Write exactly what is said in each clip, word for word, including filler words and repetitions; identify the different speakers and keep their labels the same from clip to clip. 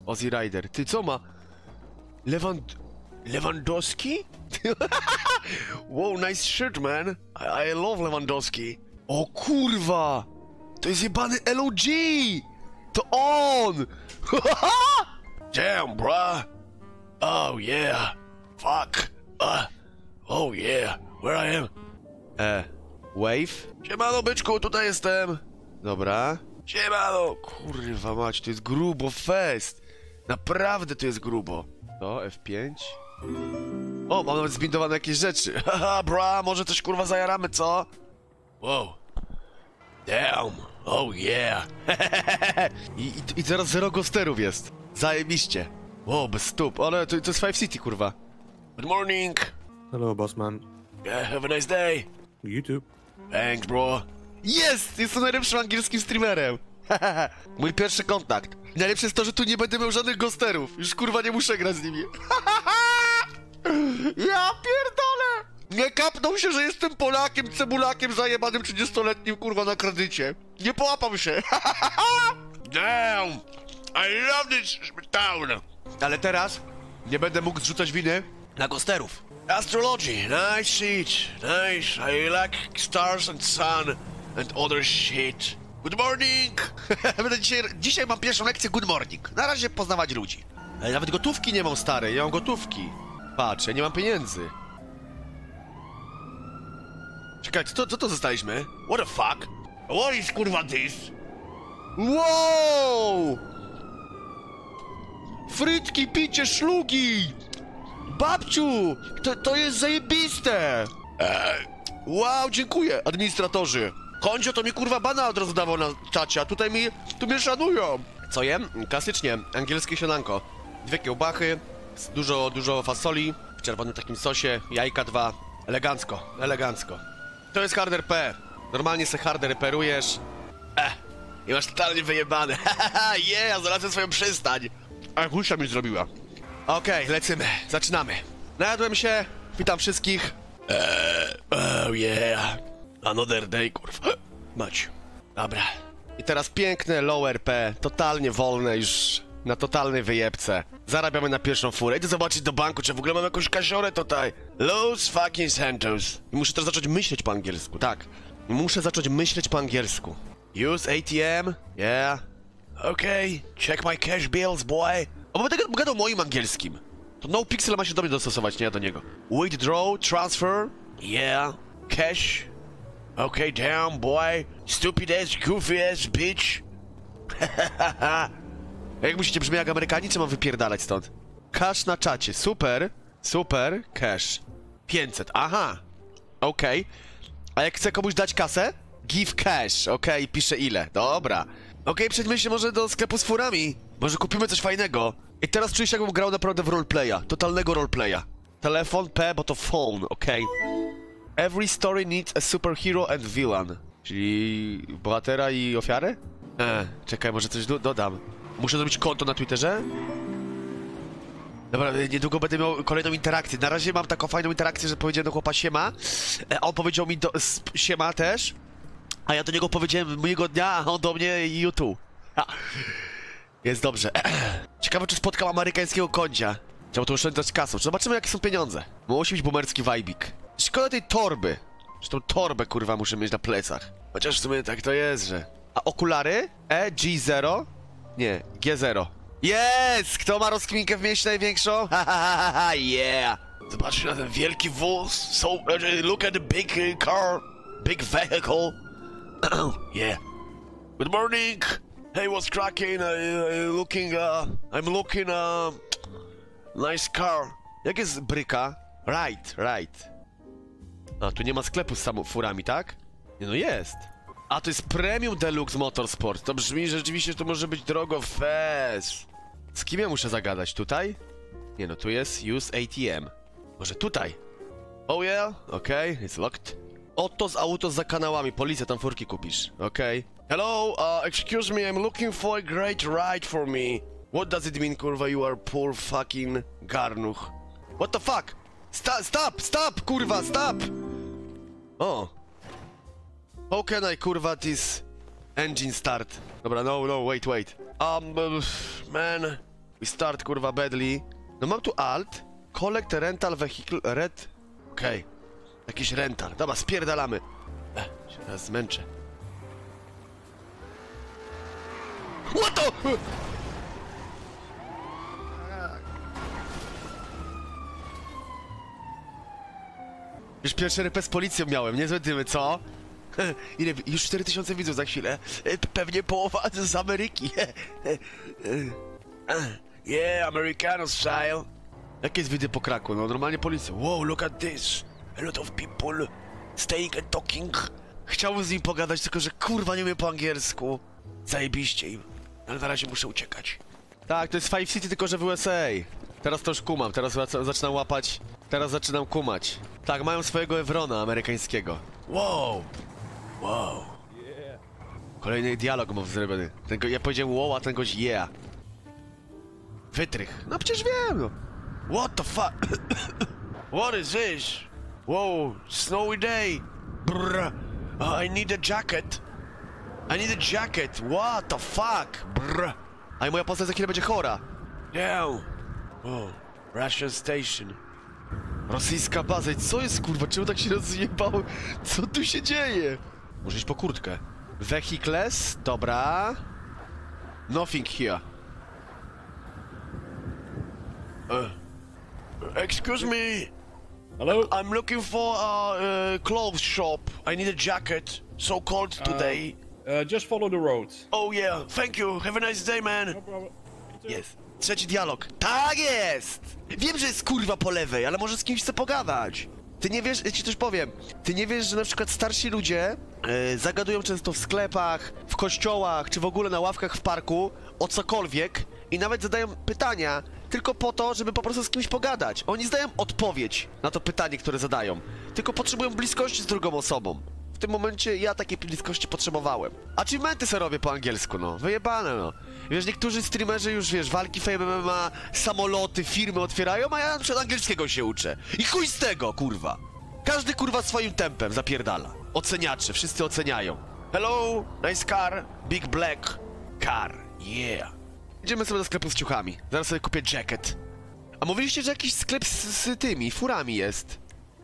Speaker 1: Ozzy Rider. Ty, co ma? Lewand... Lewandowski? Wow, nice shirt, man. I, I love Lewandowski. O kurwa! To jest jebany L O G! To on! Damn, bruh! Oh yeah! Fuck! Uh, oh yeah! Where I am? E, Wave? Siemano, byczku, tutaj jestem! Dobra. Siemano! Kurwa mać, to jest grubo fest! Naprawdę to jest grubo. To, F pięć. O, mam nawet zbindowane jakieś rzeczy. Haha, bra, może coś kurwa zajaramy, co? Wow. Damn. Oh yeah. I, i, I teraz zero ghosterów jest. Zajebiście. Wow, bez stóp. Ale to, to jest Five City, kurwa. Good morning.
Speaker 2: Hello, boss man.
Speaker 1: Yeah, have a nice day.
Speaker 2: You too.
Speaker 1: Thanks, bro. Jest! Jestem najlepszym angielskim streamerem. Mój pierwszy kontakt. Najlepsze jest to, że tu nie będę miał żadnych ghosterów. Już kurwa nie muszę grać z nimi. Ja pierdolę! Nie kapnął się, że jestem Polakiem, cebulakiem zajebanym trzydziestoletnim kurwa na kredycie. Nie połapał się. Damn! I love this town! Ale teraz nie będę mógł zrzucać winy na ghosterów. Astrology, nice shit. Nice, I like stars and sun and other shit. Good morning! dzisiaj, dzisiaj mam pierwszą lekcję good morning. Na razie poznawać ludzi. Ale nawet gotówki nie mam, stary, ja mam gotówki. Patrz, ja nie mam pieniędzy. Czekaj, co, co to zostaliśmy? What the fuck? What is kurwa this? Wow! Frytki, picie, szlugi! Babciu! To, to jest zajebiste! Eee, wow, dziękuję, administratorzy. Koncio to mi kurwa bana od razu dawał na czacie, a tutaj mi, tu mnie szanują. Co jem? Klasycznie, angielskie śniadanko. Dwie kiełbachy, dużo, dużo fasoli, w czerwonym takim sosie, jajka dwa. Elegancko, elegancko. To jest hard R P. Normalnie se hard reperujesz. Eh, i masz totalnie wyjebane. Hahaha, yeah, znalazłem swoją przystań. A husia mi zrobiła. Okej, okay, lecimy, zaczynamy. Najadłem się, witam wszystkich. Eee, oh yeah. Another day, kurwa. Mać. Dobra. I teraz piękne low R P, totalnie wolne już, na totalnej wyjebce. Zarabiamy na pierwszą furę. Idę zobaczyć do banku, czy w ogóle mam jakąś kasiorę tutaj. Los fucking Santos. I muszę teraz zacząć myśleć po angielsku, tak. Muszę zacząć myśleć po angielsku. Use A T M, yeah. Okay, check my cash bills, boy. O, bo będę gadał moim angielskim. To no pixel ma się do mnie dostosować, nie ja do niego. Withdraw, transfer, yeah. Cash. Okay, damn, boy. Stupid ass, goofy ass, bitch. Jak musicie brzmieć jak Amerykanie, czy mam wypierdalać stąd? Cash na czacie, super. Super, cash. pięćset, aha. Okej. Okay. A jak chcę komuś dać kasę? Give cash, okej, okay, piszę ile. Dobra. Okej, okay, przejdźmy się może do sklepu z furami. Może kupimy coś fajnego. I teraz czuję się, jakbym grał naprawdę w roleplaya. Totalnego roleplaya. Telefon P, bo to phone, okej. Okay. Every story needs a superhero and villain. Czyli bohatera i ofiarę? Eee, czekaj, może coś do dodam. Muszę zrobić konto na Twitterze? Dobra, niedługo będę miał kolejną interakcję. Na razie mam taką fajną interakcję, że powiedziałem do chłopa siema. A on powiedział mi do, siema też. A ja do niego powiedziałem mojego dnia, a on do mnie YouTube. Ha. Jest dobrze. Ciekawe, czy spotkał amerykańskiego koncia. Chciałbym to oszczędzać kasą. Zobaczymy, jakie są pieniądze. Musi być boomerski vibik. Szkoda tej torby. Że tą torbę, kurwa, muszę mieć na plecach. Chociaż w sumie tak to jest, że... A okulary? E, G zero? Nie, G zero. Jest! Kto ma rozkminkę w mieście największą? Ha, ha, ha, ha, yeah! Zobaczcie na ten wielki wóz. So, uh, look at the big uh, car. Big vehicle. Yeah. Good morning. Hey, what's cracking? Uh, looking, uh... I'm looking, uh... nice car. Jak jest bryka? Right, right. A, tu nie ma sklepu z samą furami, tak? Nie, no jest. A, to jest Premium Deluxe Motorsport. To brzmi, że rzeczywiście to może być drogo fest. Z kim ja muszę zagadać? Tutaj? Nie, no tu jest Use A T M. Może tutaj? Oh yeah? Okej, okay. It's locked. Oto z auto za kanałami. Policja, tam furki kupisz. Okej. Okay. Hello, uh, excuse me, I'm looking for a great ride for me. What does it mean, kurwa, you are poor fucking garnuch? What the fuck? Stop, stop, stop, kurwa, stop! O. How can I, kurwa, this engine start? Dobra, no, no, wait, wait. Um, uh, man, We start, kurwa, badly. No mam tu alt. Collect rental vehicle red. Okej. Okay. Jakiś rental. Dobra, spierdalamy. Ech, się teraz zmęczę. What the? Już pierwszy rypę z policją miałem, niezłe dymy, co? Ile? Już cztery tysiące widzów za chwilę. Pewnie połowa z Ameryki. Yeah, Americano style. Jakie jest widy po kraku? No normalnie policja. Wow, look at this. A lot of people staying and talking. Chciałbym z nim pogadać, tylko że kurwa nie umiem po angielsku. Zajebiście im. Ale na razie muszę uciekać. Tak, to jest Five City, tylko że w U S A. Teraz to już kumam, teraz zaczynam łapać. Teraz zaczynam kumać. Tak, mają swojego Evrona amerykańskiego. Wow! Wow! Kolejny dialog mam zrobiony. Ten go, ja powiedziałem wow, a ten goś yeah. Wytrych. No przecież wiem, no. What the fuck? What is this? Wow, snowy day. Brr. Uh, I need a jacket. I need a jacket. What the fuck? Brr. A i moja postać za chwilę będzie chora. Damn. Oh, Russian station. Rosyjska baza. I co jest, kurwa? Czemu tak się rozjebało? Co tu się dzieje? Muszę iść po kurtkę. Vehicles. Dobra. Nothing here. Uh, excuse me.
Speaker 2: Hello?
Speaker 1: I'm looking for a uh, clothes shop. I need a jacket. So cold today.
Speaker 2: Uh, just follow the road.
Speaker 1: Oh yeah, thank you. Have a nice day, man.
Speaker 2: No problem.
Speaker 1: Jest. Trzeci dialog. Tak jest! Wiem, że jest kurwa po lewej, ale może z kimś chcę pogadać. Ty nie wiesz, ja ci coś powiem. Ty nie wiesz, że na przykład starsi ludzie yy, zagadują często w sklepach, w kościołach, czy w ogóle na ławkach w parku o cokolwiek i nawet zadają pytania tylko po to, żeby po prostu z kimś pogadać. Oni zdają odpowiedź na to pytanie, które zadają. Tylko potrzebują bliskości z drugą osobą. W tym momencie ja takiej bliskości potrzebowałem. Achievementy se robię po angielsku, no. Wyjebane, no. Wiesz, niektórzy streamerzy już, wiesz, walki Fame M M A, samoloty, firmy otwierają, a ja na przykład angielskiego się uczę. I chuj z tego, kurwa. Każdy, kurwa, swoim tempem zapierdala. Oceniacze, wszyscy oceniają. Hello, nice car, big black car, yeah. Idziemy sobie do sklepu z ciuchami. Zaraz sobie kupię jacket. A mówiliście, że jakiś sklep z, z tymi furami jest.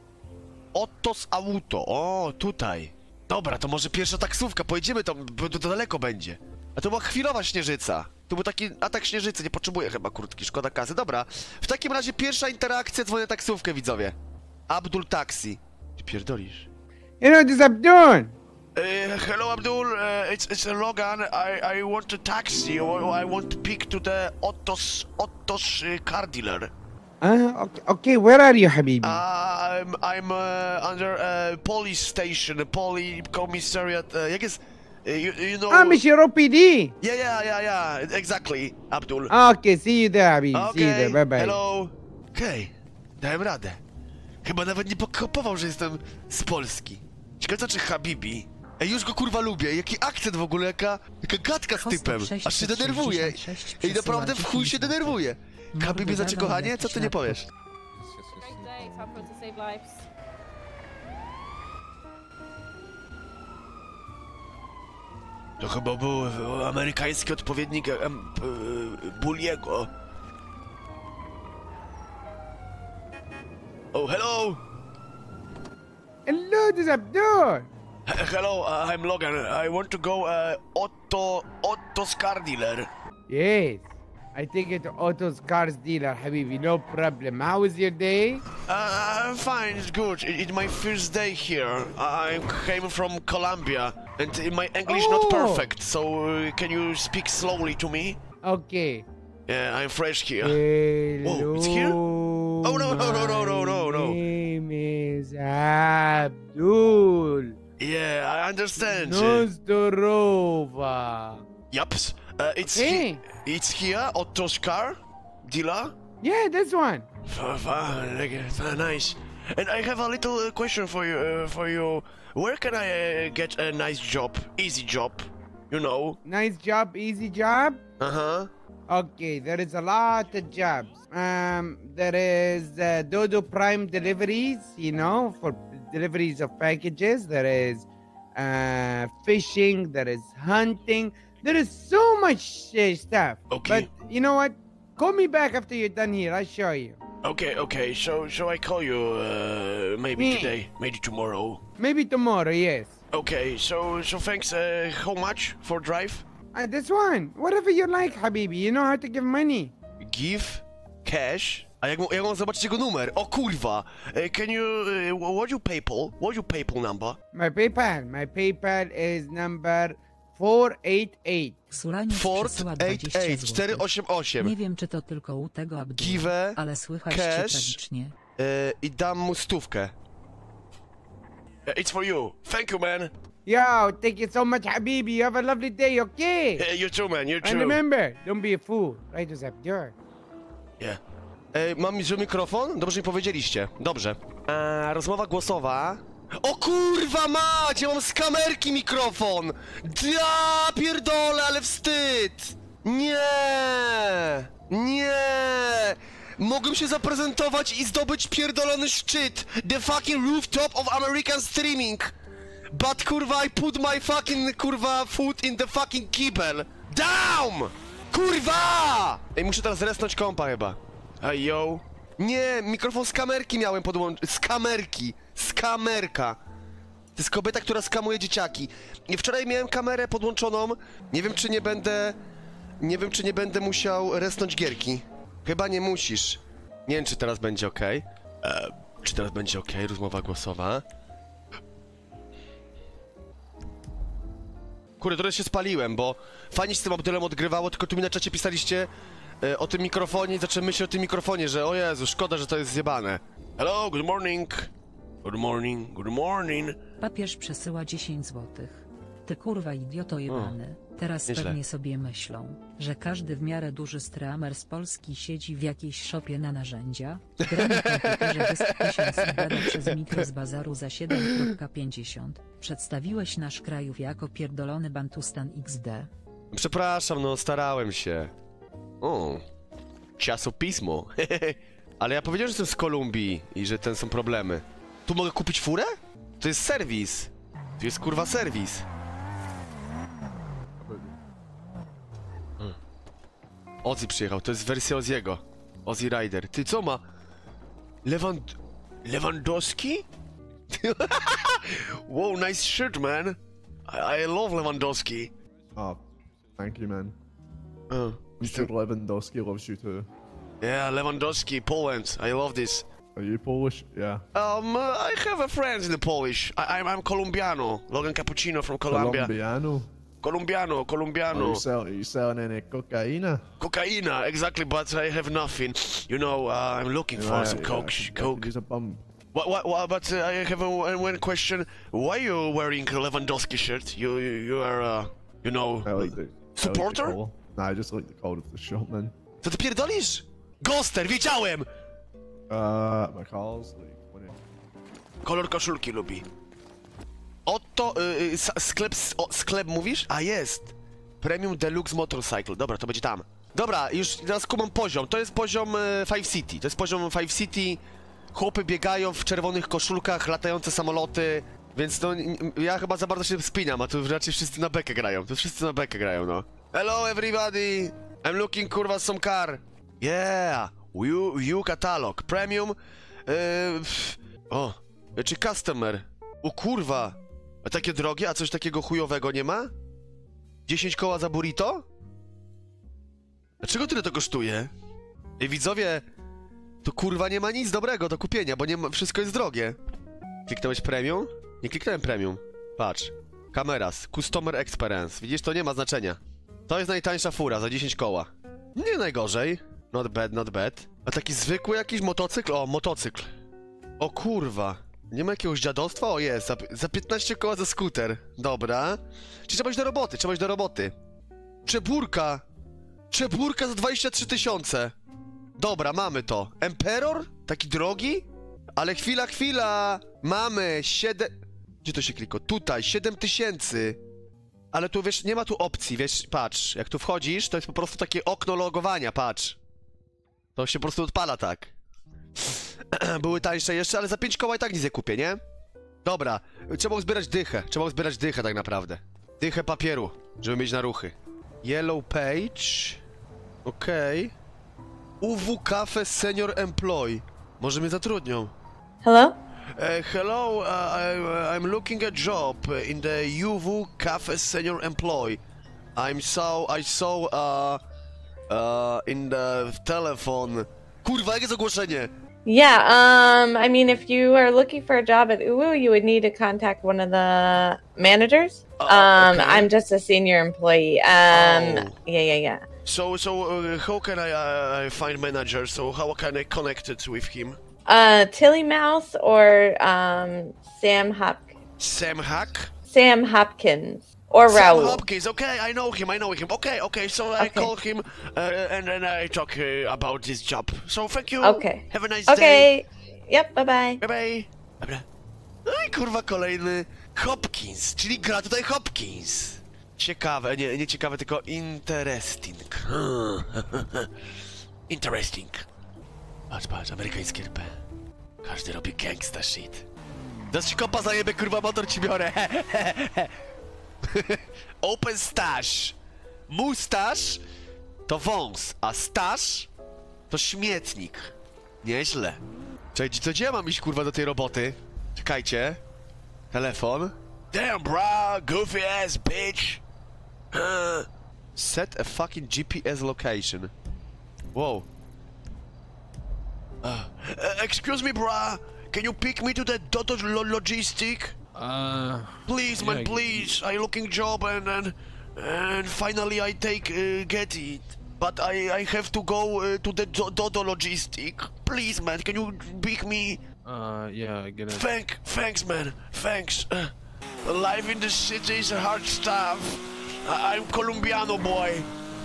Speaker 1: Otos Auto, o, tutaj. Dobra, to może pierwsza taksówka, pojedziemy tam, bo to daleko będzie. A to była chwilowa śnieżyca. To był taki atak śnieżycy, nie potrzebuję chyba kurtki, szkoda kasy. Dobra, w takim razie pierwsza interakcja, dzwonię taksówkę, widzowie. Abdul Taxi. Ty pierdolisz.
Speaker 3: Hello, this is Abdul.
Speaker 1: Uh, hello Abdul, uh, it's, it's Logan, I, I want a taxi, I want to pick to the Otos, Otos uh, car dealer.
Speaker 3: Uh, okay, okay, where are you, Habibi?
Speaker 1: Uh, I'm, I'm uh, under a police station, a police commissariat, uh, jak jest, uh, you, you know...
Speaker 3: Ah, Mister O P D.
Speaker 1: Yeah, yeah, yeah, yeah, exactly, Abdul.
Speaker 3: Okay, see you there, Habibi.
Speaker 1: Okay,
Speaker 3: See you there, bye-bye.
Speaker 1: hello. Okej, okay. Dałem radę. Chyba nawet nie pokopował, że jestem z Polski. Ciekawe, czy Habibi. Ej, już go kurwa lubię, jaki akcent w ogóle, jaka, jaka gadka z typem. Aż się denerwuje. Ej, naprawdę w chuj się denerwuje. Habibi, znaczy kochanie? Co ty nie powiesz? To chyba był amerykański odpowiednik um, Bulliego. Oh, hello!
Speaker 3: Hello, this is Abdul.
Speaker 1: H hello, uh, I'm Logan. I want to go uh, Otto, Otto's car dealer.
Speaker 3: Yes, I take it to Otto's Cars dealer, Habibi, no problem. How was your day?
Speaker 1: Uh, I'm fine, it's good. It, it's my first day here. I came from Colombia, and my English
Speaker 3: oh.
Speaker 1: not perfect, so uh, can you speak slowly to me?
Speaker 3: Okay.
Speaker 1: Yeah, I'm fresh here.
Speaker 3: Hello.
Speaker 1: Whoa, it's here? Oh, no, no, no, no, no, no, no.
Speaker 3: My name is Abdul.
Speaker 1: Yeah, I understand.
Speaker 3: Nostorova.
Speaker 1: Yup. Uh, it's
Speaker 3: Okay.
Speaker 1: he it's here, Otto's car dealer.
Speaker 3: Yeah, this one.
Speaker 1: Uh, uh, nice. And I have a little uh, question for you. Uh, for you, where can I uh, get a nice job, easy job? You know.
Speaker 3: Nice job, easy job.
Speaker 1: Uh huh.
Speaker 3: Okay, there is a lot of jobs. Um, there is uh, Dodo Prime deliveries, you know, for deliveries of packages. There is uh, fishing. There is hunting. There is so much uh, stuff.
Speaker 1: Okay.
Speaker 3: But you know what? Call me back after you're done here. I'll show you.
Speaker 4: Okay, okay. So, so I call you uh, maybe
Speaker 3: Yeah.
Speaker 4: today, maybe tomorrow.
Speaker 3: Maybe tomorrow, yes.
Speaker 4: Okay. So, so thanks. Uh, how much for drive?
Speaker 3: Uh, this one. Whatever you like, Habibi. You know how to give money.
Speaker 1: Give, cash. A jak, mu- jak mam zobaczyć jego numer? O kurwa!
Speaker 4: Uh, can you? Uh, what you PayPal? What you PayPal number?
Speaker 3: My PayPal. My PayPal is number four eight eight.
Speaker 5: Sulaniec
Speaker 1: Ford
Speaker 5: przesyła
Speaker 1: osiem
Speaker 5: dwadzieścia
Speaker 1: osiem
Speaker 5: złotych.
Speaker 1: cztery osiem osiem.
Speaker 5: Nie wiem, czy to tylko u tego Abdula,
Speaker 1: Give,
Speaker 5: ale słychać cię
Speaker 1: cash.
Speaker 5: tragicznie.
Speaker 1: Yy, I dam mu stówkę.
Speaker 4: Uh, it's for you. Thank you, man.
Speaker 3: Yo, thank you so much, Habibi. You have a lovely day, okay?
Speaker 4: Uh, you too, man. You
Speaker 3: And
Speaker 4: too.
Speaker 3: remember, don't be a fool. Right as Abdur.
Speaker 4: Yeah.
Speaker 1: Ej, mam zły mikrofon? Dobrze mi powiedzieliście. Dobrze. A, rozmowa głosowa. O kurwa mać! Ja mam z kamerki mikrofon! Ja pierdolę, ale wstyd! Nie! Nie! Mogłem się zaprezentować i zdobyć pierdolony szczyt! The fucking rooftop of American streaming! But kurwa, I put my fucking kurwa foot in the fucking kibel! Down! Kurwa! Ej, muszę teraz resnąć kompa chyba.
Speaker 4: Hey, yo.
Speaker 1: Nie, mikrofon z kamerki miałem podłączyć. Z kamerki. Z kamerka. To jest kobieta, która skamuje dzieciaki. I wczoraj miałem kamerę podłączoną. Nie wiem, czy nie będę... Nie wiem, czy nie będę musiał resnąć gierki. Chyba nie musisz. Nie wiem, czy teraz będzie ok. E, czy teraz będzie ok? Rozmowa głosowa. Kurde, trochę się spaliłem, bo fajnie się z tym Abdulem odgrywało, tylko tu mi na czacie pisaliście e, o tym mikrofonie i zacząłem myśleć o tym mikrofonie, że o Jezu, szkoda, że to jest zjebane.
Speaker 4: Hello. Good morning. Good morning. Good morning.
Speaker 5: Papież przesyła dziesięć złotych. Ty kurwa idioto jebany. Teraz
Speaker 1: nieźle.
Speaker 5: pewnie sobie myślą, że każdy w miarę duży streamer z Polski siedzi w jakiejś szopie na narzędzia, gra na komputerze wysypie się gada przez mikro z bazaru za siedem pięćdziesiąt. Przedstawiłeś nasz krajów jako pierdolony Bantustan iks de.
Speaker 1: Przepraszam, no starałem się. O, czasopismo. Ale ja powiedziałem, że jestem z Kolumbii i że ten są problemy. Tu mogę kupić furę? To jest serwis. Tu jest kurwa serwis. Hmm. Ozzy przyjechał, to jest wersja Ozziego. Ozzy Rider. Ty co ma? Lewand... Lewandowski?
Speaker 4: Whoa, nice shirt, man. I, I love Lewandowski.
Speaker 6: Oh, thank you, man.
Speaker 1: Uh,
Speaker 6: Mister Lewandowski loves you too.
Speaker 4: Yeah, Lewandowski, Poland. I love this.
Speaker 6: Are you Polish? Yeah.
Speaker 4: Um, uh, I have a friend in the Polish. I, I'm, I'm Colombiano. Logan Cappuccino from Colombia.
Speaker 6: Colombiano.
Speaker 4: Colombiano,
Speaker 6: Are
Speaker 4: Colombiano.
Speaker 6: you, sell, are you selling any cocaine?
Speaker 4: Cocaina, exactly, but I have nothing. You know, uh, I'm looking for
Speaker 6: Right,
Speaker 4: some
Speaker 6: yeah,
Speaker 4: coke.
Speaker 6: I could
Speaker 4: coke.
Speaker 6: use a bum.
Speaker 4: What, what, what, but uh, I have a, one question. Why you wearing a Lewandowski shirt? You, you, you are, uh, you know,
Speaker 6: I like the, I like the
Speaker 4: supporter?
Speaker 6: colour. Nah, I just like the colour of the shop, man.
Speaker 1: Co ty pierdolisz? Ghoster, wiedziałem!
Speaker 6: Uh, my car's like twenty.
Speaker 4: Kolor koszulki lubi.
Speaker 1: Oto, y, y, s- sklep, s- o, sklep mówisz? A jest! Premium Deluxe Motorcycle, dobra, to będzie tam. Dobra, już teraz kumam poziom, to jest poziom y, Five City, to jest poziom Five City. Chłopy biegają w czerwonych koszulkach, latające samoloty, więc no, n- n- ja chyba za bardzo się spinam, a tu raczej wszyscy na bekę grają, tu wszyscy na bekę grają, no. Hello everybody! I'm looking, kurwa, some car. Yeah! You, you catalog, premium, y, pff, o, czy customer. O kurwa! A takie drogie? A coś takiego chujowego nie ma? dziesięć koła za burrito? Dlaczego tyle to kosztuje? Ej, widzowie, to kurwa nie ma nic dobrego do kupienia, bo nie ma, wszystko jest drogie. Kliknąłeś premium? Nie kliknąłem premium. Patrz. Kameras, customer experience. Widzisz, to nie ma znaczenia. To jest najtańsza fura za dziesięć koła. Nie najgorzej. Not bad, not bad. A taki zwykły jakiś motocykl? O, motocykl. O kurwa. Nie ma jakiegoś dziadostwa? O jest, za, za piętnaście koła za skuter. Dobra. Czyli trzeba iść do roboty, trzeba iść do roboty. Czeburka! Czeburka za dwadzieścia trzy tysiące. Dobra, mamy to. Emperor? Taki drogi? Ale chwila, chwila! Mamy siedem... Gdzie to się kliko? Tutaj, siedem tysięcy. Ale tu, wiesz, nie ma tu opcji, wiesz, patrz. Jak tu wchodzisz, to jest po prostu takie okno logowania, patrz. To się po prostu odpala tak. Były tańsze jeszcze, ale za pięć koła i tak nic nie kupię, nie? Dobra, trzeba uzbierać dychę, trzeba uzbierać dychę tak naprawdę. Dychę papieru, żeby mieć na ruchy. Yellow page. Okej. Okay. U W Cafe Senior Employee. Może mnie zatrudnią.
Speaker 7: Hello?
Speaker 1: Uh, hello, uh, I, uh, I'm looking a job in the U W Cafe Senior Employee. I'm so, I saw, uh, uh, in the telephone. Kurwa, jakie jest ogłoszenie?
Speaker 7: Yeah, um, I mean, if you are looking for a job at U W U, you would need to contact one of the managers.
Speaker 1: Oh,
Speaker 7: um,
Speaker 1: okay.
Speaker 7: I'm just a senior employee. Um,
Speaker 1: Oh.
Speaker 7: yeah, yeah, yeah.
Speaker 1: So, so, uh, how can I, uh, find manager? So, how can I connect it with him?
Speaker 7: Uh, Tilly Mouse or, um, Sam Hop,
Speaker 1: Sam Hack?
Speaker 7: Sam Hopkins or
Speaker 1: Sam
Speaker 7: Raul.
Speaker 1: Hopkins, okay, I know him, I know him. Okay, okay, so I
Speaker 7: Okay.
Speaker 1: call him, uh, and then I talk uh, about this job. So, thank you.
Speaker 7: Okay.
Speaker 1: Have a nice day.
Speaker 7: Okay. Yep, bye-bye.
Speaker 1: Bye bye. Dobra. No i kurwa kolejny Hopkins, czyli gra tutaj Hopkins. Ciekawe, nie, nie ciekawe, tylko interesting. Interesting. Patrz, patrz, amerykańskie R P. Każdy robi gangsta shit. Dasz ci kopa zajebę, kurwa, motor ci biorę. Open stash. Mustasz to wąs, a stash to śmietnik. Nieźle. Cześć, to gdzie ja mam iść, kurwa, do tej roboty? Czekajcie. Telefon. Damn, bro, goofy ass bitch. Huh. Set a fucking G P S location. Wow. Uh, uh, excuse me, bro. Can you pick me to that Dodo lo Logistic?
Speaker 8: Uh,
Speaker 1: Please, man,
Speaker 8: yeah,
Speaker 1: please. I looking job and and and finally I take uh, get it. But I I have to go uh, to the Do Dodo Logistic. Please, man, can you pick me?
Speaker 8: uh, yeah, I get it.
Speaker 1: Thank, thanks, man. Thanks. Uh, life in the city is hard stuff. I I'm Colombiano boy.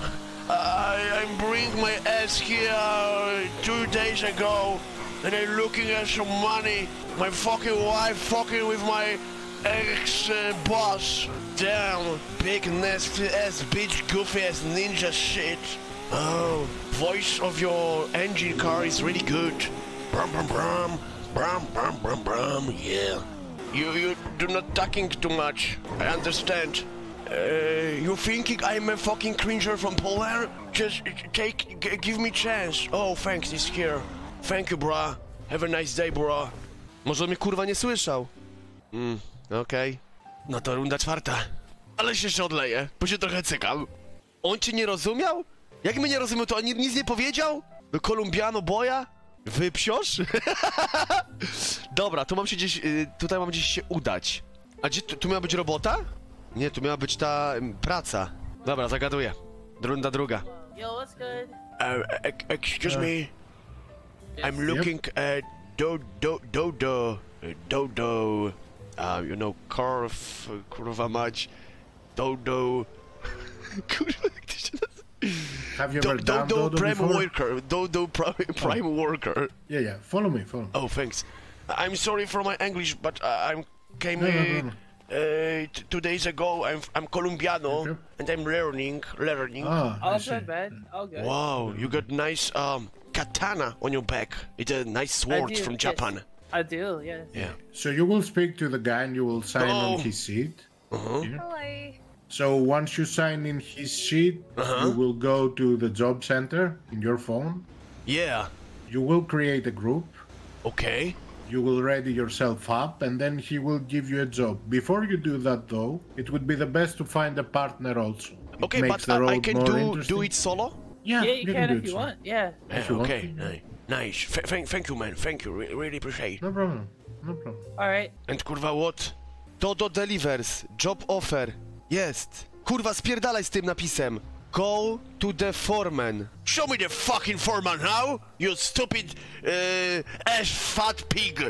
Speaker 1: I I bring my ass here two days ago, and I'm looking at some money. My fucking wife fucking with my ex uh, boss. Damn, big nasty ass bitch, goofy ass ninja shit. Oh, voice of your engine car is really good. Brum brum brum, brum brum brum brum. Yeah. You you do not talking too much. I understand. Uh, you thinking I'm a fucking cringer from Poland? Just take, g give me chance. Oh, thanks, he's here. Thank you, bro. Have a nice day, bro. Może on mnie kurwa nie słyszał. Mm, okej. Okay. No to runda czwarta. Ale się jeszcze odleję, bo się trochę cykam. On cię nie rozumiał? Jak mnie nie rozumiał, to on nic nie powiedział? Do Colombiano boya? Wypsiosz? Dobra, tu mam się gdzieś, y, tutaj mam gdzieś się udać. A gdzie, tu, tu miała być robota? Nie, tu miała być ta um, praca. Dobra, zagaduję. Runda druga.
Speaker 9: Yo, what's good?
Speaker 1: Uh, e- excuse
Speaker 6: Uh,
Speaker 1: me.
Speaker 9: Yes.
Speaker 1: I'm looking at do do do do do do. Uh, you know, curve, kurwa mać. Do do. Kurwa, jak to się nazywa?
Speaker 10: Have you
Speaker 1: Do
Speaker 10: ever
Speaker 1: do
Speaker 10: done
Speaker 1: do
Speaker 10: Dodo
Speaker 1: prime
Speaker 10: before?
Speaker 1: worker. Do do prime prime worker.
Speaker 10: Yeah, yeah. Follow me, follow me.
Speaker 1: Oh, thanks. I'm sorry for my English, but uh, I'm came
Speaker 10: No, no, no,
Speaker 1: uh,
Speaker 10: no.
Speaker 1: uh, t- two days ago. I'm I'm Colombiano
Speaker 10: Okay.
Speaker 1: and I'm learning learning.
Speaker 10: Ah, I
Speaker 9: All
Speaker 10: see.
Speaker 9: good, man. All good.
Speaker 1: Wow, you got nice um katana on your back. It's a nice sword
Speaker 9: I do,
Speaker 1: from
Speaker 9: yes.
Speaker 1: Japan.
Speaker 9: I do, yes.
Speaker 1: Yeah.
Speaker 10: So you will speak to the guy and you will sign
Speaker 1: Oh.
Speaker 10: on his sheet.
Speaker 1: Uh-huh.
Speaker 10: Yeah. So once you sign in his sheet,
Speaker 1: Uh-huh.
Speaker 10: you will go to the job center in your phone.
Speaker 1: Yeah.
Speaker 10: You will create a group.
Speaker 1: Okay.
Speaker 10: You will ready yourself up, and then he will give you a job. Before you do that, though, it would be the best to find a partner also. It
Speaker 1: Okay,
Speaker 10: makes
Speaker 1: but
Speaker 10: the
Speaker 1: I, I
Speaker 10: road
Speaker 1: can
Speaker 10: more
Speaker 1: do
Speaker 10: interesting.
Speaker 1: do it solo.
Speaker 10: Yeah,
Speaker 9: Yeah, you, can,
Speaker 10: do
Speaker 9: if
Speaker 10: it
Speaker 9: you
Speaker 10: so.
Speaker 9: want. Yeah.
Speaker 1: Yeah,
Speaker 10: you want
Speaker 1: okay.
Speaker 10: to.
Speaker 1: Nice. Nice. F- thank thank you, man. Thank you. Re- really appreciate.
Speaker 10: No problem. No problem.
Speaker 9: All right.
Speaker 1: And kurwa what? Dodo delivers. Job offer. Jest. Kurwa spierdalaj z tym napisem. Go to the foreman. Show me the fucking foreman now, you stupid uh, ass fat pig.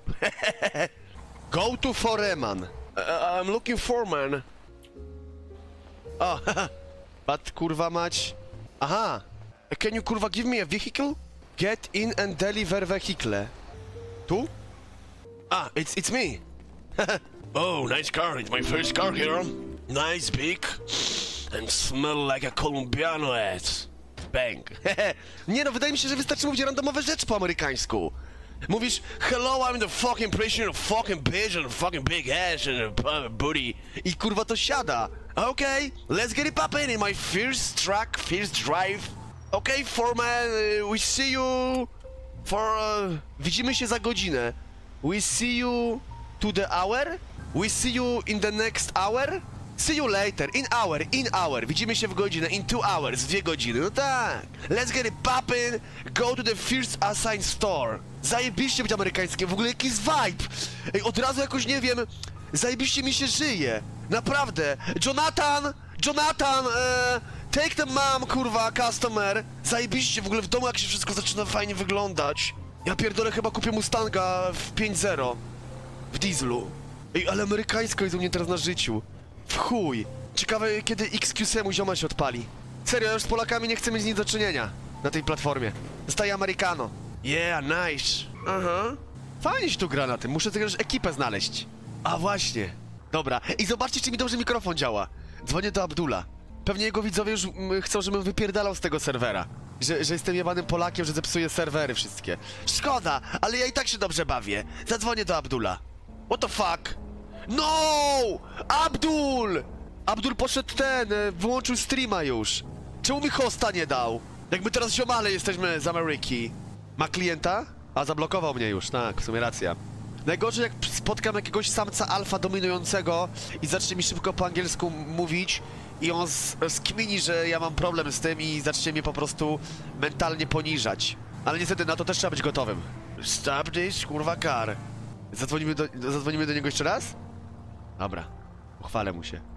Speaker 1: Go to foreman. Uh, I'm looking foreman. Oh, but kurwa mać. Aha. Can you kurwa give me a vehicle? Get in and deliver vehicle. Tu? Ah, it's it's me. Oh, nice car. It's my first car here. Nice, big, and smell like a Colombiano ass. Bang. Nie no, wydaje mi się, że wystarczy mówić randomowe rzeczy po amerykańsku. Mówisz, hello, I'm the fucking president of fucking bitch and a fucking big ass and a uh, booty. I kurwa to siada. Okay, let's get it poppin' in my first truck, first drive.
Speaker 4: Okay, foreman, uh, we see you for... Uh, widzimy się za godzinę. We see you to the hour? We see you in the next hour? See you later, in hour, in hour. Widzimy się w godzinę, in two hours, dwie godziny. No tak. Let's get it poppin', go to the first assigned store. Zajebiście być amerykańskie, w ogóle jakiś vibe. Ej, od razu jakoś, nie wiem, zajebiście mi się żyje. Naprawdę. Jonathan, Jonathan, e, take the mom, kurwa, customer. Zajebiście, w ogóle w domu jak się wszystko zaczyna fajnie wyglądać. Ja pierdolę, chyba kupię Mustanga w pięć zero. W dieslu. Ej, ale amerykańsko jest u mnie teraz na życiu. W chuj. Ciekawe, kiedy X Q C mu zioma się odpali. Serio, już z Polakami nie chcę mieć nic do czynienia na tej platformie. Zostaje Americano. Yeah, nice. Aha. Fajnie się tu gra na tym, muszę tylko już ekipę znaleźć. A właśnie. Dobra, i zobaczcie, czy mi dobrze mikrofon działa. Dzwonię do Abdula. Pewnie jego widzowie już mm, chcą, żebym wypierdalał z tego serwera. Że, że jestem jebanym Polakiem, że zepsuję serwery wszystkie. Szkoda, ale ja i tak się dobrze bawię. Zadzwonię do Abdula. What the fuck? No! Abdul! Abdul poszedł ten, e, wyłączył streama już. Czemu mi hosta nie dał? Jak my teraz ziomale jesteśmy z Ameryki. Ma klienta? A zablokował mnie już, tak, w sumie racja. Najgorzej jak spotkam jakiegoś samca alfa dominującego i zacznie mi szybko po angielsku mówić i on skmini, że ja mam problem z tym i zacznie mnie po prostu mentalnie poniżać. Ale niestety na to też trzeba być gotowym. Stop this, kurwa car. Zadzwonimy do, zadzwonimy do niego jeszcze raz? Dobra, uchwalę mu się.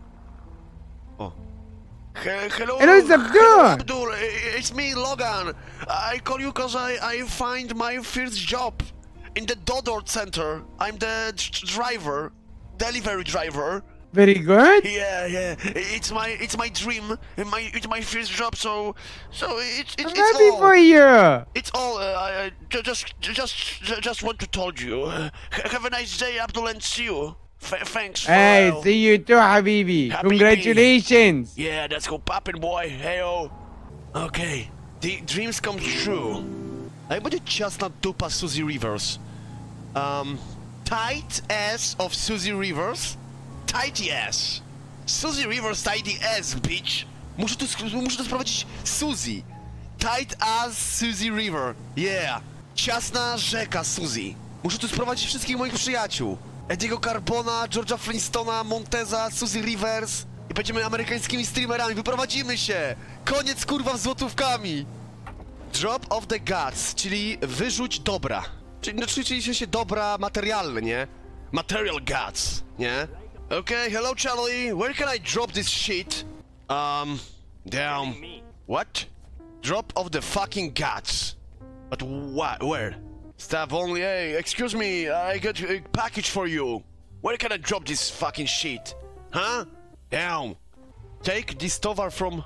Speaker 4: O. He hello,
Speaker 3: Hello, it's Abdul.
Speaker 4: Abdul, it's me, Logan. I call you cause I, I find my first job in the Dodor Center. I'm the driver, delivery driver.
Speaker 3: Very good.
Speaker 4: Yeah, yeah. It's my it's my dream. My it's my first job. So so it's it's,
Speaker 3: I'm
Speaker 4: it's
Speaker 3: happy
Speaker 4: all.
Speaker 3: for you.
Speaker 4: It's all. Uh, I, I just just just want to tell you. Uh, have a nice day, Abdul, and see you. F thanks. For,
Speaker 3: Hey,
Speaker 4: uh,
Speaker 3: see you too, Habibi.
Speaker 4: Habibi.
Speaker 3: Congratulations.
Speaker 4: Yeah, let's go poppin', boy. Heyo. Okay. The dreams come true. A jak będzie ciasna dupa Suzy Rivers? Um, tight ass of Suzy Rivers? Tighty ass. Suzy Rivers, tighty ass, bitch. Muszę tu, muszę tu sprowadzić Suzy. Tight ass Suzy River. Yeah. Ciasna rzeka Suzy. Muszę tu sprowadzić wszystkich moich przyjaciół. Ediego Carbona, George'a Flintstona, Monteza, Suzy Rivers. I będziemy amerykańskimi streamerami. Wyprowadzimy się. Koniec, kurwa, z złotówkami. Drop of the guts, czyli wyrzuć dobra. Czyli, no, czyli, czyli się dobra materialne, nie? Material guts, nie? Okay, hello Charlie, where can I drop this shit? Um, down. What? Drop of the fucking guts. But what? Where? Staff only, hey, excuse me, I got a package for you. Where can I drop this fucking shit? Huh? Down. Take this towar from...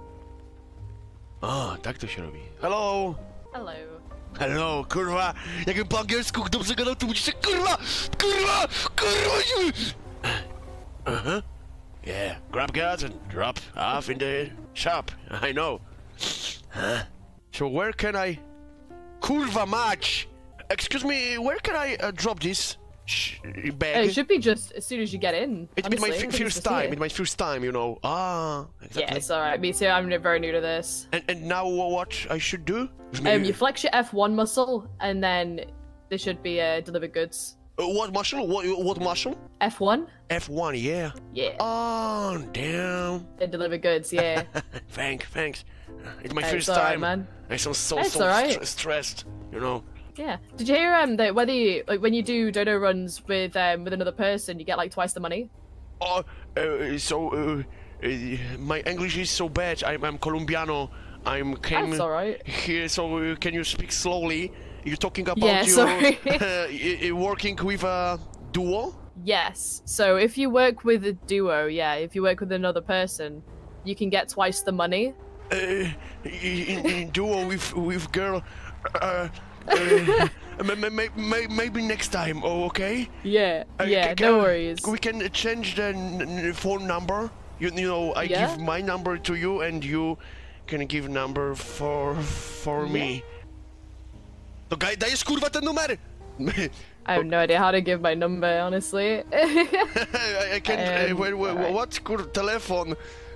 Speaker 4: Ah, tak to się robi. Hello.
Speaker 9: Hello.
Speaker 4: Hello, kurwa. Jakbym po angielsku dobrze gadał, to musicie kurwa, kurwa, kurwa. Uh-huh. Yeah, grab guards and drop off in the shop. I know. Huh? So where can I... Kurwa mać! Excuse me, where can I uh, drop this sh bag?
Speaker 9: It should be just as soon as you get in.
Speaker 4: It's my
Speaker 9: honestly. I think it's
Speaker 4: first
Speaker 9: just
Speaker 4: time,
Speaker 9: here.
Speaker 4: it's my first time, you know. Ah, exactly.
Speaker 9: Yeah, it's alright. Me too. I'm very new to this.
Speaker 4: And, and now what I should do?
Speaker 9: Um, you flex your F one muscle, and then there should be uh, delivered goods.
Speaker 4: Uh, what muscle? What, what muscle?
Speaker 9: F one?
Speaker 4: F one, yeah.
Speaker 9: Yeah.
Speaker 4: Oh, damn.
Speaker 9: And deliver goods, yeah.
Speaker 4: Thanks, thanks. It's my
Speaker 9: Hey,
Speaker 4: first
Speaker 9: it's alright,
Speaker 4: time.
Speaker 9: man.
Speaker 4: I sound so,
Speaker 9: It's
Speaker 4: so
Speaker 9: alright.
Speaker 4: st stressed, you know.
Speaker 9: Yeah. Did you hear um that whether you like when you do dodo runs with um with another person, you get like twice the money?
Speaker 4: Oh, uh, so uh, uh, my English is so bad. I'm, I'm Colombiano. I'm came
Speaker 9: That's alright.
Speaker 4: here. So uh, can you speak slowly? You're talking about
Speaker 9: Yeah,
Speaker 4: you
Speaker 9: sorry.
Speaker 4: uh, y- y- working with a duo.
Speaker 9: Yes. So if you work with a duo, yeah, if you work with another person, you can get twice the money.
Speaker 4: Uh, in, in duo with with girl. Uh, uh, may- may- may- maybe next time. Oh, okay.
Speaker 9: Yeah.
Speaker 4: Uh,
Speaker 9: Yeah.
Speaker 4: ca-
Speaker 9: No
Speaker 4: can-
Speaker 9: worries.
Speaker 4: We can change the n- n- phone number. You, you know, I
Speaker 9: Yeah?
Speaker 4: give my number to you, and you can give number for for me. To gaj, dajesz kurwa ten numer?
Speaker 9: I have no idea how to give my number, honestly.
Speaker 4: I, I can.
Speaker 9: Um,
Speaker 4: uh, wait, wait,
Speaker 9: alright.
Speaker 4: what kur telefon?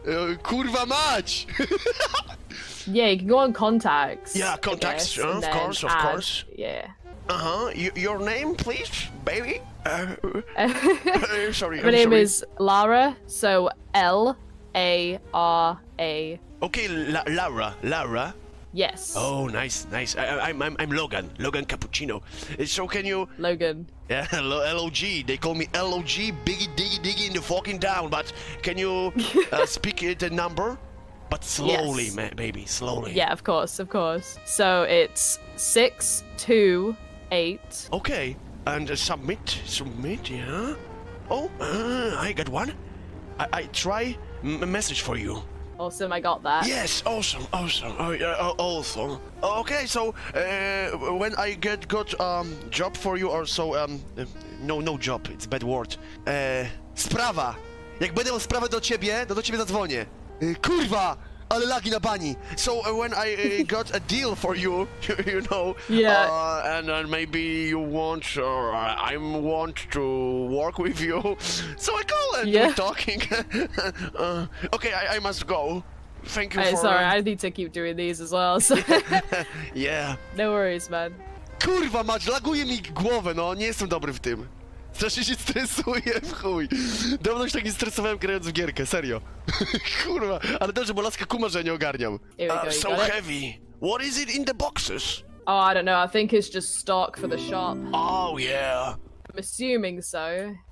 Speaker 4: E, kurwa mać!
Speaker 9: Yeah, you can go on contacts.
Speaker 4: Yeah,
Speaker 9: I
Speaker 4: contacts,
Speaker 9: guess,
Speaker 4: yeah,
Speaker 9: and
Speaker 4: of
Speaker 9: then
Speaker 4: course, of
Speaker 9: add.
Speaker 4: course.
Speaker 9: Yeah.
Speaker 4: Uh-huh. Y your name, please, baby? Uh, uh, sorry,
Speaker 9: My
Speaker 4: I'm
Speaker 9: name
Speaker 4: sorry.
Speaker 9: is Lara, so L A R A.
Speaker 4: Okay, La Laura, Laura.
Speaker 9: Yes.
Speaker 4: Oh, nice, nice. I, I, I'm, I'm, I'm Logan, Logan Cappuccino. Uh, So can you?
Speaker 9: Logan.
Speaker 4: Yeah, L O G. They call me L O G, Biggie Diggy Diggy in the fucking down. But can you uh, speak it a number? But slowly,
Speaker 9: Yes.
Speaker 4: ma baby, slowly.
Speaker 9: Yeah, of course, of course. So it's six two eight.
Speaker 4: Okay, and uh, submit, submit, yeah. Oh, uh, I got one. I, I try m message for you.
Speaker 9: Awesome, I got that.
Speaker 4: Yes, awesome, awesome, oh, yeah, oh, awesome. Okay, so uh, when I get good um job for you, or so um uh, no no job, it's bad word. Uh, sprawa. Jak będę miał sprawę do ciebie, to do ciebie zadzwonię. Uh, kurwa, ale lagi na bani. So uh, when I uh, got a deal for you, you, you know,
Speaker 9: Yeah.
Speaker 4: uh, and uh, maybe you want, or I want to work with you, so I call and
Speaker 9: Yeah.
Speaker 4: we're talking. uh, okay, I, I must go. Thank you
Speaker 9: Hey,
Speaker 4: for.
Speaker 9: sorry, I need to keep doing these as well. So
Speaker 4: Yeah.
Speaker 9: no worries, man.
Speaker 4: Kurwa mać, laguje mi głowę, no, nie jestem dobry w tym. Strasznie się stresuję, w chuj. Dawno się tak nie stresowałem grając w gierkę, serio. Kurwa, ale dobrze, bo laska kuma, że nie ogarniam.
Speaker 9: Here we
Speaker 4: Uh,
Speaker 9: go, you
Speaker 4: so
Speaker 9: got it?
Speaker 4: heavy. What is it in the boxes?
Speaker 9: Oh, I don't know. I think it's just stock for the shop.
Speaker 4: Oh yeah.
Speaker 9: I'm assuming so.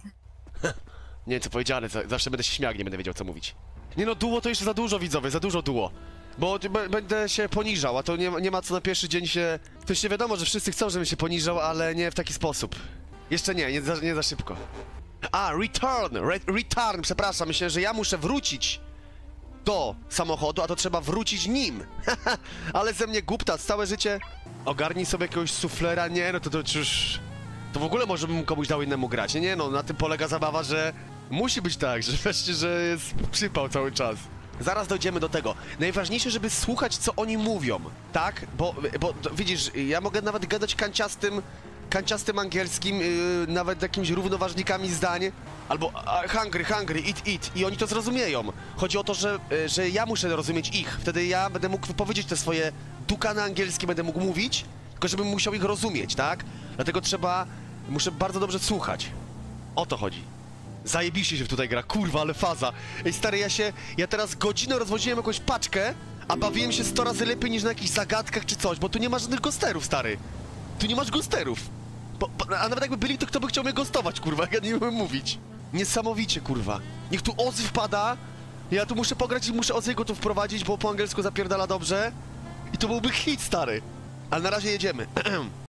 Speaker 4: Nie wiem co powiedziane, za- zawsze będę się śmiał, jak nie będę wiedział co mówić. Nie no, duo to jeszcze za dużo, widzowie, za dużo duo. Bo b- będę się poniżał, a to nie, ma- nie ma co na pierwszy dzień się... To się wiadomo, że wszyscy chcą, żebym się poniżał, ale nie w taki sposób. Jeszcze nie, nie za, nie za szybko. A, return, re, return, przepraszam, myślę, że ja muszę wrócić do samochodu, a to trzeba wrócić nim. Ale ze mnie głuptas, całe życie. Ogarnij sobie jakiegoś suflera, nie, no to to już... To w ogóle może bym komuś dał innemu grać, nie, nie, no na tym polega zabawa, że musi być tak, że wreszcie, że jest przypał cały czas. Zaraz dojdziemy do tego. Najważniejsze, żeby słuchać, co oni mówią, tak? Bo, bo widzisz, ja mogę nawet gadać kanciastym, kanciastym angielskim, yy, nawet jakimiś równoważnikami zdań, albo a, hungry, hungry, eat, eat, i oni to zrozumieją. Chodzi o to, że, yy, że ja muszę rozumieć ich, wtedy ja będę mógł wypowiedzieć te swoje dukane angielskie, będę mógł mówić, tylko żebym musiał ich rozumieć, tak? Dlatego trzeba, muszę bardzo dobrze słuchać. O to chodzi. Zajebiście się tutaj gra, kurwa, ale faza. Ej, stary, ja się, ja teraz godzinę rozwodziłem jakąś paczkę, a bawiłem się sto razy lepiej niż na jakichś zagadkach czy coś, bo tu nie ma żadnych ghosterów, stary. Tu nie masz ghosterów. Bo, bo, a nawet jakby byli, to kto by chciał mnie ghostować, kurwa, jak ja nie umiem mówić. Niesamowicie, kurwa. Niech tu Ozzy wpada, ja tu muszę pograć i muszę Ozzy'ego tu wprowadzić, bo po angielsku zapierdala dobrze. I to byłby hit, stary. Ale na razie jedziemy.